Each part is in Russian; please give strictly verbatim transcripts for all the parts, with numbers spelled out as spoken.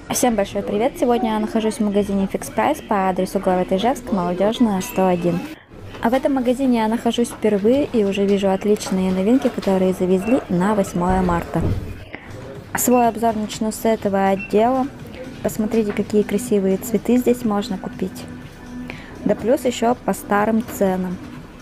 Всем большой привет! Сегодня я нахожусь в магазине Fix Price по адресу Главы Ижевск, Молодежная, сто один. А в этом магазине я нахожусь впервые и уже вижу отличные новинки, которые завезли на восьмое марта. Свой обзор начну с этого отдела. Посмотрите, какие красивые цветы здесь можно купить. Да плюс еще по старым ценам.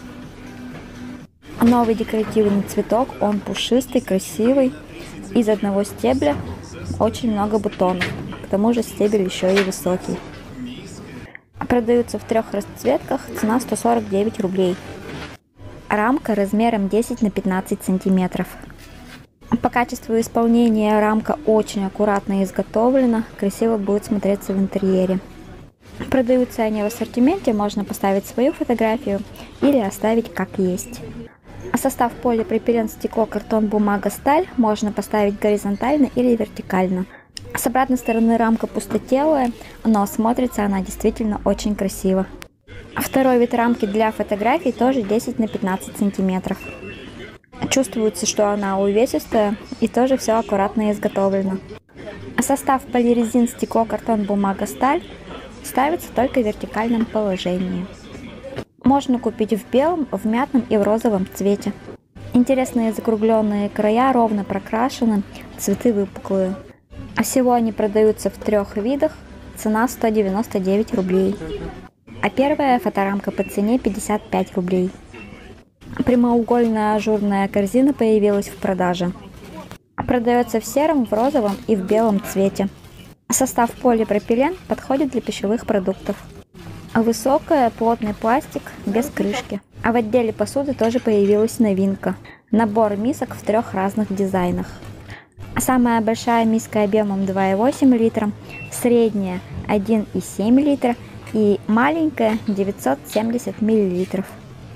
Новый декоративный цветок, он пушистый, красивый. Из одного стебля очень много бутонов. К тому же стебель еще и высокий. Продаются в трех расцветках, цена сто сорок девять рублей. Рамка размером десять на пятнадцать сантиметров. По качеству исполнения рамка очень аккуратно изготовлена, красиво будет смотреться в интерьере. Продаются они в ассортименте, можно поставить свою фотографию или оставить как есть. Состав: полипропилен, стекло, картон, бумага, сталь. Можно поставить горизонтально или вертикально. С обратной стороны рамка пустотелая, но смотрится она действительно очень красиво. Второй вид рамки для фотографий тоже десять на пятнадцать сантиметров. Чувствуется, что она увесистая и тоже все аккуратно изготовлено. Состав: полирезин, стекло, картон, бумага, сталь. Ставится только в вертикальном положении. Можно купить в белом, в мятном и в розовом цвете. Интересные закругленные края, ровно прокрашены, цветы выпуклые. А всего они продаются в трех видах, цена сто девяносто девять рублей. А первая фоторамка по цене пятьдесят пять рублей. Прямоугольная ажурная корзина появилась в продаже. Продается в сером, в розовом и в белом цвете. Состав: полипропилен, подходит для пищевых продуктов. Высокая, плотный пластик, без крышки. А в отделе посуды тоже появилась новинка. Набор мисок в трех разных дизайнах. Самая большая миска объемом два и восемь литра, средняя один и семь литра и маленькая девятьсот семьдесят миллилитров.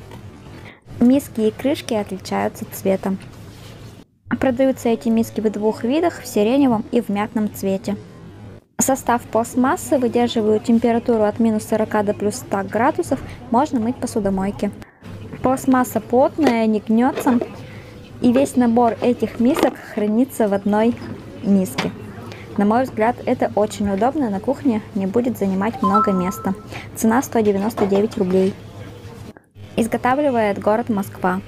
Миски и крышки отличаются цветом. Продаются эти миски в двух видах, в сиреневом и в мятном цвете. Состав: пластмассы, выдерживают температуру от минус сорока до плюс ста градусов, можно мыть в посудомойке. Пластмасса плотная, не гнется, и весь набор этих мисок хранится в одной миске. На мой взгляд, это очень удобно, на кухне не будет занимать много места. Цена сто девяносто девять рублей. Изготавливает город Москва.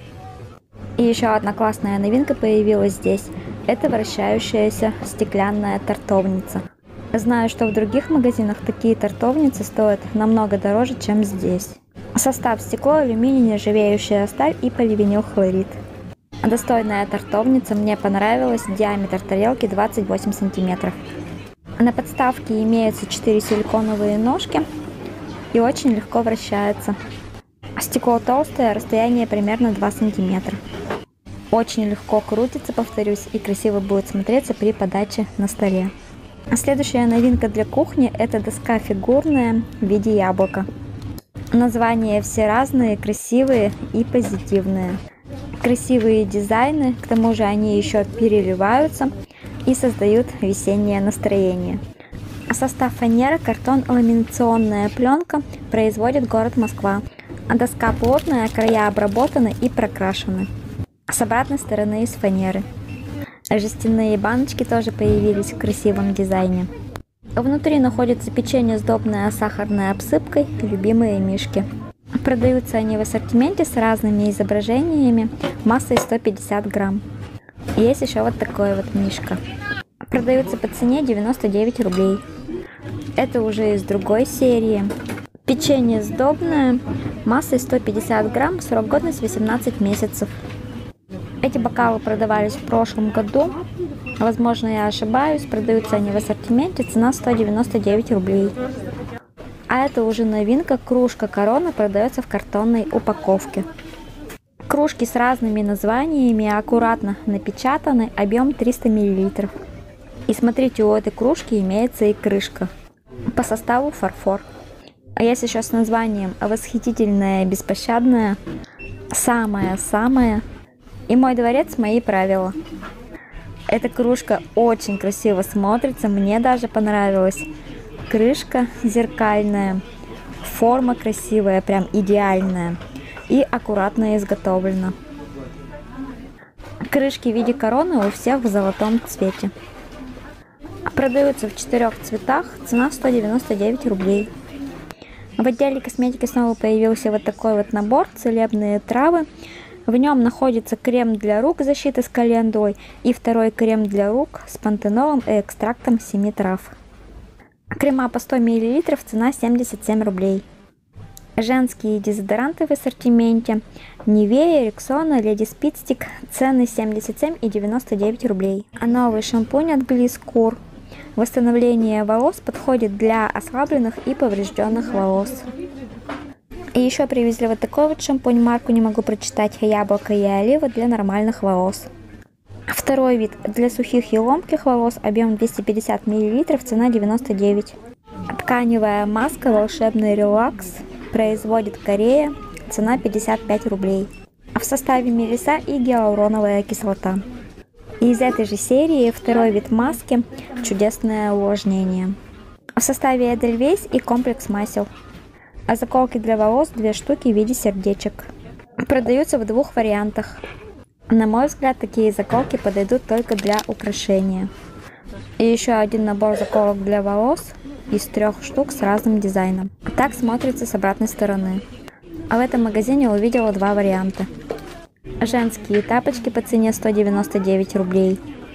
И еще одна классная новинка появилась здесь. Это вращающаяся стеклянная тортовница. Знаю, что в других магазинах такие тортовницы стоят намного дороже, чем здесь. Состав: стекло, алюминий, нержавеющая сталь и поливинилхлорид. Достойная тортовница, мне понравилась, диаметр тарелки двадцать восемь сантиметров. На подставке имеются четыре силиконовые ножки и очень легко вращается. Стекло толстое, расстояние примерно два сантиметра. Очень легко крутится, повторюсь, и красиво будет смотреться при подаче на столе. Следующая новинка для кухни — это доска фигурная в виде яблока. Названия все разные, красивые и позитивные. Красивые дизайны, к тому же они еще переливаются и создают весеннее настроение. Состав: фанера, картон, ламинационная пленка, производит город Москва. Доска плотная, края обработаны и прокрашены. С обратной стороны из фанеры. Жестяные баночки тоже появились в красивом дизайне. Внутри находится печенье сдобное с сахарной обсыпкой, любимые мишки. Продаются они в ассортименте с разными изображениями, массой сто пятьдесят грамм. Есть еще вот такой вот мишка. Продаются по цене девяносто девять рублей. Это уже из другой серии. Печенье сдобное, массой сто пятьдесят грамм, срок годности восемнадцать месяцев. Эти бокалы продавались в прошлом году, возможно, я ошибаюсь, продаются они в ассортименте, цена сто девяносто девять рублей. А это уже новинка, кружка Корона, продается в картонной упаковке. Кружки с разными названиями аккуратно напечатаны, объем триста миллилитров. И смотрите, у этой кружки имеется и крышка. По составу фарфор. А есть еще с названием «Восхитительная, беспощадная», «Самая-самая» и «Мой дворец, мои правила». Эта кружка очень красиво смотрится, мне даже понравилась. Крышка зеркальная, форма красивая, прям идеальная и аккуратно изготовлена. Крышки в виде короны у всех в золотом цвете. Продаются в четырех цветах, цена сто девяносто девять рублей. В отделе косметики снова появился вот такой вот набор «Целебные травы». В нем находится крем для рук защиты с календулой и второй крем для рук с пантенолом и экстрактом семи трав. Крема по сто миллилитров, цена семьдесят семь рублей. Женские дезодоранты в ассортименте: Nivea, Rexona, Lady Speed Stick, цены семьдесят семь и девяносто девять рублей. А новый шампунь от Gliss Kur. Восстановление волос подходит для ослабленных и поврежденных волос. И еще привезли вот такой вот шампунь, марку не могу прочитать, яблоко и олива для нормальных волос. Второй вид для сухих и ломких волос, объем двести пятьдесят миллилитров, цена девяносто девять. Тканевая маска волшебный релакс, производит Корея, цена пятьдесят пять рублей. В составе мелиса и гиалуроновая кислота. Из этой же серии второй вид маски чудесное увлажнение. В составе Эдельвейс и комплекс масел. А заколки для волос две штуки в виде сердечек. Продаются в двух вариантах. На мой взгляд, такие заколки подойдут только для украшения. И еще один набор заколок для волос из трех штук с разным дизайном. Так смотрится с обратной стороны. А в этом магазине увидела два варианта. Женские тапочки по цене сто девяносто девять рублей.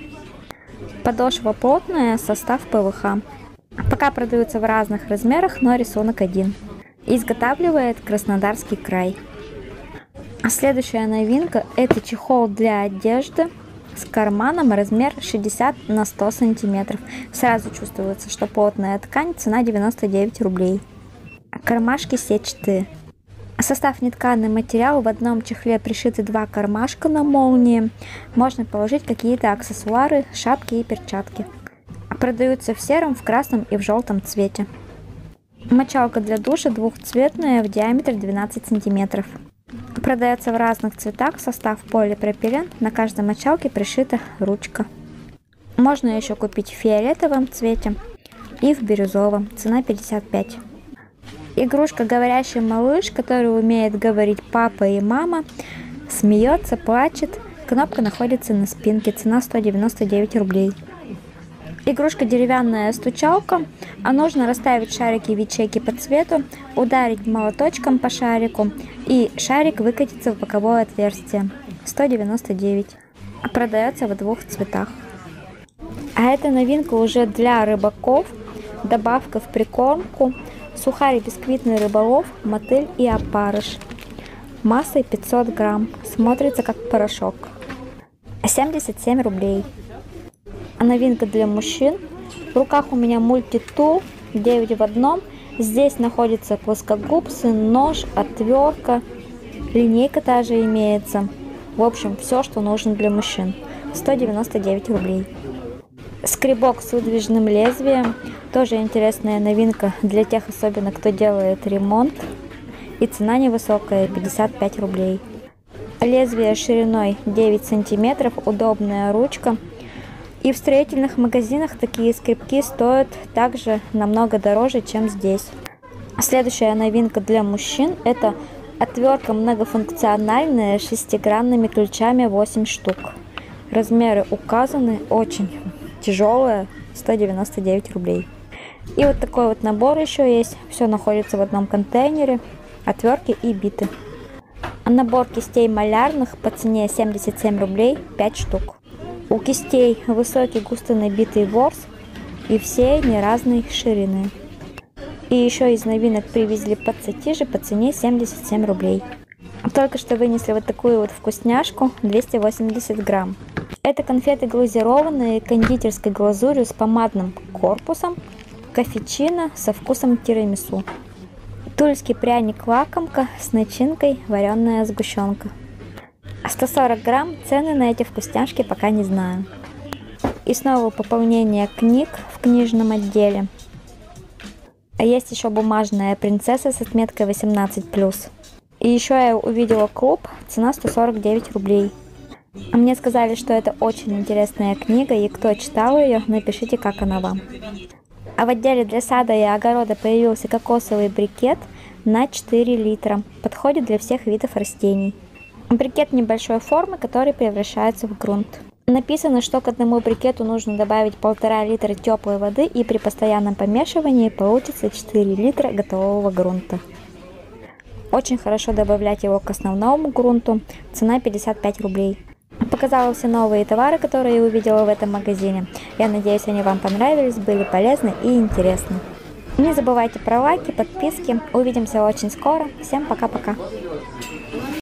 Подошва плотная, состав пэ вэ ха. Пока продаются в разных размерах, но рисунок один. Изготавливает Краснодарский край. А следующая новинка — это чехол для одежды с карманом, размер шестьдесят на сто сантиметров. Сразу чувствуется, что плотная ткань, цена девяносто девять рублей. Кармашки сетчатые. Состав нетканый материал, в одном чехле пришиты два кармашка на молнии. Можно положить какие-то аксессуары, шапки и перчатки. Продаются в сером, в красном и в желтом цвете. Мочалка для душа двухцветная в диаметре двенадцать сантиметров. Продается в разных цветах, состав полипропилен, на каждой мочалке пришита ручка. Можно еще купить в фиолетовом цвете и в бирюзовом, цена пятьдесят пять. Игрушка говорящий малыш, который умеет говорить папа и мама, смеется, плачет. Кнопка находится на спинке, цена сто девяносто девять рублей. Игрушка деревянная стучалка, а нужно расставить шарики в ячейки по цвету, ударить молоточком по шарику, и шарик выкатится в боковое отверстие. сто девяносто девять. Продается в двух цветах. А эта новинка уже для рыбаков. Добавка в прикормку. Сухарь бисквитный рыболов, мотыль и опарыш. Массой пятьсот грамм. Смотрится как порошок. семьдесят семь рублей. А новинка для мужчин. В руках у меня мультитул девять в одном. Здесь находится плоскогубцы, нож, отвертка, линейка та же имеется. В общем, все, что нужно для мужчин. сто девяносто девять рублей. Скребок с выдвижным лезвием. Тоже интересная новинка для тех, особенно кто делает ремонт. И цена невысокая, пятьдесят пять рублей. Лезвие шириной девять сантиметров, удобная ручка. И в строительных магазинах такие скребки стоят также намного дороже, чем здесь. Следующая новинка для мужчин — это отвертка многофункциональная с шестигранными ключами, восемь штук. Размеры указаны, очень тяжелая, сто девяносто девять рублей. И вот такой вот набор еще есть. Все находится в одном контейнере. Отвертки и биты. Набор кистей малярных по цене семьдесят семь рублей, пять штук. У кистей высокий густо набитый ворс, и все они разной ширины. И еще из новинок привезли пацетижи по цене семьдесят семь рублей. Только что вынесли вот такую вот вкусняшку, двести восемьдесят грамм. Это конфеты глазированные кондитерской глазурью с помадным корпусом, кафечино со вкусом тирамису. Тульский пряник-лакомка с начинкой вареная сгущенка. сто сорок грамм, цены на эти вкусняшки пока не знаю. И снова пополнение книг в книжном отделе. А есть еще бумажная принцесса с отметкой восемнадцать плюс. И еще я увидела клуб, цена сто сорок девять рублей. А мне сказали, что это очень интересная книга, и кто читал ее, напишите, как она вам. А в отделе для сада и огорода появился кокосовый брикет на четыре литра. Подходит для всех видов растений. Брикет небольшой формы, который превращается в грунт. Написано, что к одному брикету нужно добавить полтора литра теплой воды, и при постоянном помешивании получится четыре литра готового грунта. Очень хорошо добавлять его к основному грунту. Цена пятьдесят пять рублей. Показала все новые товары, которые я увидела в этом магазине. Я надеюсь, они вам понравились, были полезны и интересны. Не забывайте про лайки, подписки. Увидимся очень скоро. Всем пока-пока.